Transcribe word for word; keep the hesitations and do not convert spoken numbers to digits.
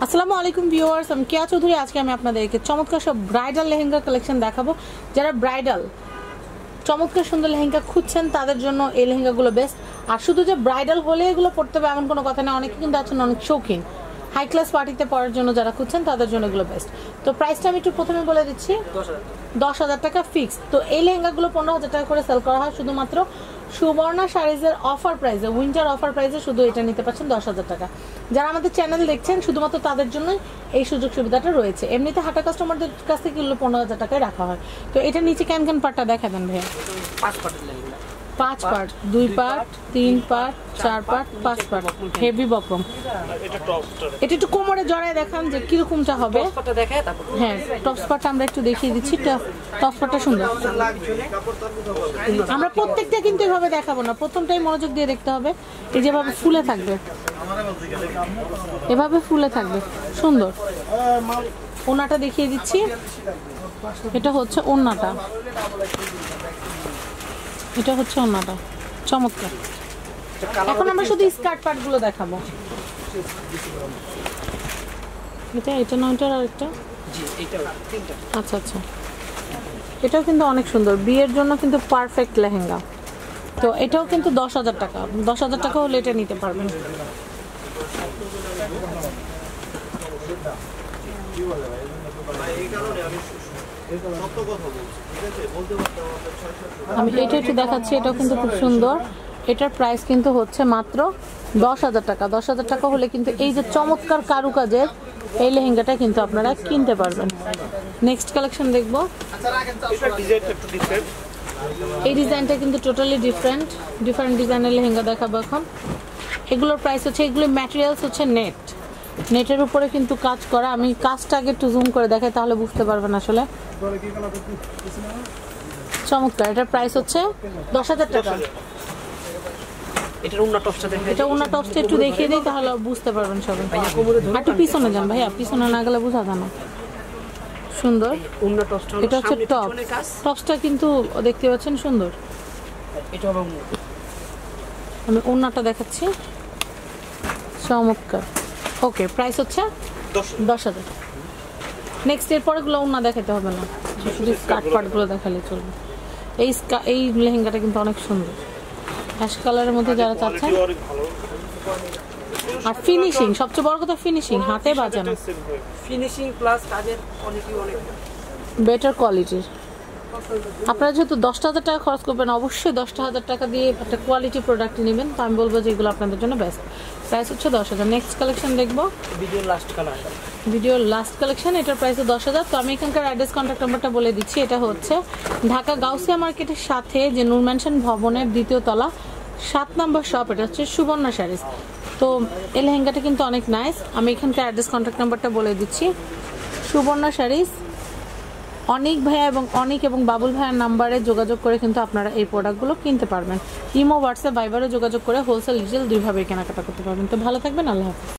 আসসালামু আলাইকুম ভিউয়ার্স, আমি কেয়া চৌধুরী। আজকে আমি আপনাদেরকে চমৎকার সব ব্রাইডাল লেহেঙ্গা কালেকশন দেখাবো। যারা ব্রাইডাল চমৎকার সুন্দর লেহেঙ্গা খুঁজছেন তাদের জন্য এই লেহেঙ্গাগুলো বেস্ট। আর শুধু যে ব্রাইডাল হলে এগুলো পড়তে হবে এমন কোনো কথা নেই, অনেকে কিন্তু আছেন অনেক শৌখিন, হাই ক্লাস পার্টিতে পরার জন্য যারা খুঁজছেন তাদের জন্য এগুলো বেস্ট। তো প্রাইসটা আমি একটু প্রথমে বলে দিচ্ছি, দশ হাজার টাকা ফিক্স। তো এই লেহেঙ্গাগুলো পনেরো হাজার টাকা করে সেল করা হয় শুধুমাত্র সুবর্ণা শাড়িজের অফার প্রাইসে, উইন্টার অফার প্রাইসে শুধু এটা নিতে পারছেন দশ হাজার টাকা। যারা আমাদের চ্যানেল দেখছেন শুধুমাত্র তাদের জন্য এই সুযোগ সুবিধাটা রয়েছে। এমনিতে হাটা কাস্টমারদের কাছ থেকে এগুলো পনেরো হাজার টাকায় রাখা হয়। তো এটা নিচে ক্যান ক্যান পার্টটা দেখা দেন ভাইয়া। পাঁচ পার্ট, দুই পার্ট, তিন পার্ট, চার পার্ট, পাঁচ পার্ট, হেভি বকরম। এটা একটু কোমরে জড়ায় দেখান যে কিরকমটা হবে। হ্যাঁ, টপস পার্টটা আমরা একটু দেখিয়ে দিচ্ছি। টপস পার্টটা সুন্দর। আমরা প্রত্যেকটা কিন্তু এভাবে দেখাবো না, প্রথমটাই মনোযোগ দিয়ে দেখতে হবে। এই যেভাবে ফুলে থাকবে, এভাবে ফুলে থাকবে, সুন্দর। ওনাটা দেখিয়ে দিচ্ছি, এটা হচ্ছে ওন্নাটা, এটা হচ্ছে ওন্নাটা, চমৎকার। এখন আমরা শুধু স্কার্ট পার্ট গুলো দেখাবো। এটা এটা না, ওইটার আরেকটা, আচ্ছা আচ্ছা, এটাও কিন্তু অনেক সুন্দর, বিয়ের জন্য কিন্তু পারফেক্ট লেহেঙ্গা। তো এটাও কিন্তু দশ হাজার টাকা, দশ হাজার টাকা হলে এটা নিতে পারবেন। আমি এটা একটু দেখাচ্ছি, এটাও কিন্তু খুব সুন্দর। এটার প্রাইস কিন্তু হচ্ছে মাত্র দশ হাজার টাকা। দশ হাজার টাকা হলে কিন্তু এই যে চমৎকার কারুকাজের এই লেহেঙ্গাটা কিন্তু আপনারা কিনতে পারবেন। নেক্সট কালেকশন দেখবো। এই ডিজাইনটা কিন্তু টোটালি ডিফারেন্ট, ডিফারেন্ট ডিজাইনের লেহেঙ্গা দেখাবো এখন। এগুলোর প্রাইস হচ্ছে, এগুলো ম্যাটেরিয়ালস হচ্ছে নেট, নেটের উপরে কিন্তু কাজ করা। আমি কাজটা আগে একটু জুম করে দেখাই, তাহলে বুঝতে পারবেন আসলে। চমৎকার। এটার প্রাইস হচ্ছে দশ হাজার টাকা। এটা ওন্না টপসটা একটু দেখিয়ে দিই, তাহলে বুঝতে পারবেন সবাই। একটু পিছনে যান ভাইয়া, পিছনে না গেলে বোঝা যায় না। সুন্দর। এটা হচ্ছে টপ, টপসটা কিন্তু দেখতে পাচ্ছেন সুন্দর। আমি ওন্নাটা দেখাচ্ছি, চমৎকার। ওকে, প্রাইস হচ্ছে দশ হাজার। নেক্সট এর পরে গুলো ওন্না দেখাতে হবে না, শুধু স্কার্ট পার্টগুলো দেখালে চলবে। এই এই লেহেঙ্গাটা কিন্তু অনেক সুন্দর, অ্যাশ কালারের মধ্যে যারা চাচ্ছেন। আর ফিনিশিং, সবচেয়ে বড় কথা ফিনিশিং, হাতে বাজে না, ফিনিশিং প্লাস কাজের কোয়ালিটি অনেক বেটার কোয়ালিটির। আপনারা যেহেতু দশটা হাজার টাকা খরচ করবেন, অবশ্যই দশটা হাজার টাকা দিয়ে একটা কোয়ালিটি প্রোডাক্ট নেবেন। তো আমি বলবো যে এগুলো আপনাদের জন্য বেস্ট। প্রাইস হচ্ছে দশ হাজার। নেক্সট কালেকশন দেখবো, ভিডিওর লাস্ট কালার, ভিডিওর লাস্ট কালেকশন। এটার প্রাইস দশ হাজার। তো আমি এখানকার অ্যাড্রেস কন্ট্যাক্ট নাম্বারটা বলে দিচ্ছি। এটা হচ্ছে ঢাকা গাউসিয়া মার্কেটের সাথে যে নূর ম্যানশন ভবনের দ্বিতীয় তলা, সাত নম্বর শপ। এটা হচ্ছে সুবর্ণা শাড়িজ। তো এই লেহেঙ্গাটা কিন্তু অনেক নাইস। আমি এখানকার অ্যাড্রেস কন্ট্যাক্ট নাম্বারটা বলে দিচ্ছি। সুবর্ণা শাড়িজ, অনেক ভাইয়া এবং অনেক এবং বাবুল ভাইয়ার নাম্বারে যোগাযোগ করে কিন্তু আপনারা এই প্রোডাক্টগুলো কিনতে পারবেন। ইমো, হোয়াটসঅ্যাপ, ভাইবারে যোগাযোগ করে হোলসেল রিটেল দুইভাবে কেনাকাটা করতে পারবেন। তো ভালো থাকবেন, আল্লাহ হাফেজ।